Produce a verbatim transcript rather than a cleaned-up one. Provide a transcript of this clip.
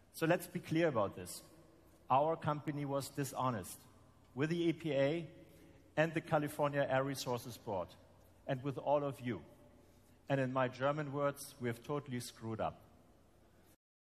So let's be clear about this. Our company was dishonest with the E P A and the California Air Resources Board, and with all of you. And in my German words, we have totally screwed up.